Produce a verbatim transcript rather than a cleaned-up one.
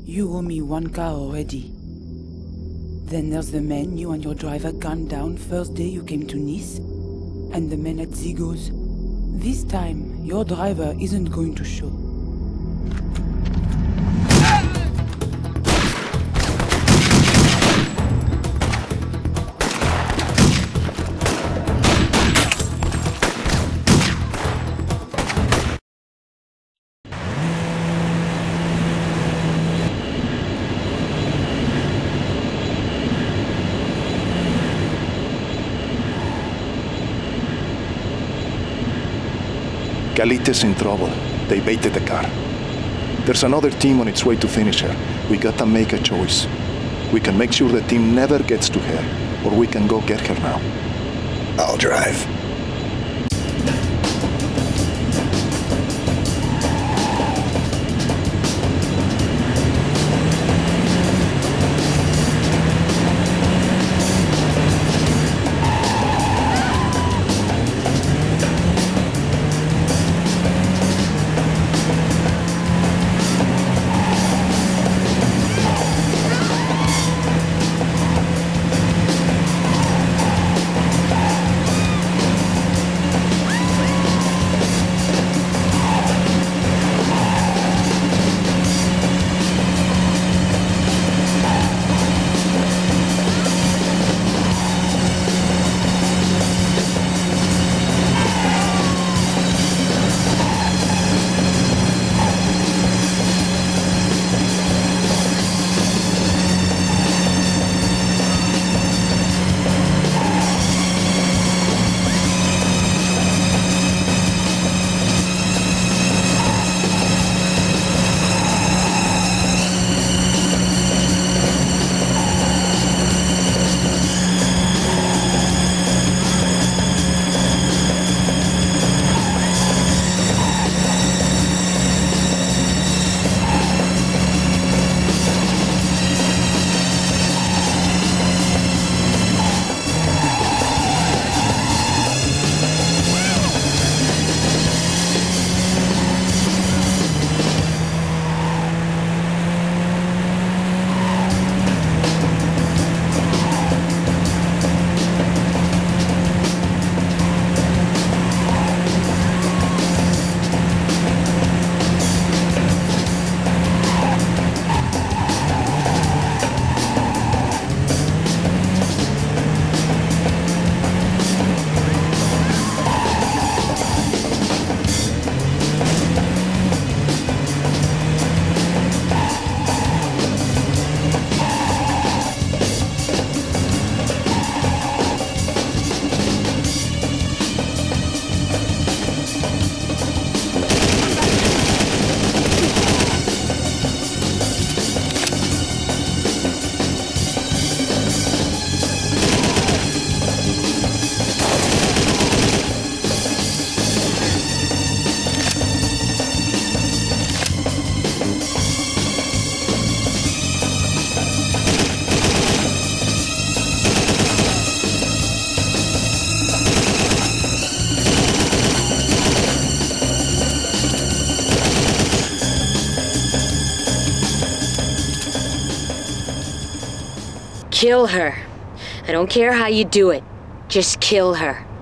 You owe me one car already. Then there's the men you and your driver gunned down first day you came to Nice, and the men at Zigo's. This time, your driver isn't going to show. Calita's in trouble. They baited the car. There's another team on its way to finish her. We gotta make a choice. We can make sure the team never gets to her, or we can go get her now. I'll drive. Kill her. I don't care how you do it. Just kill her.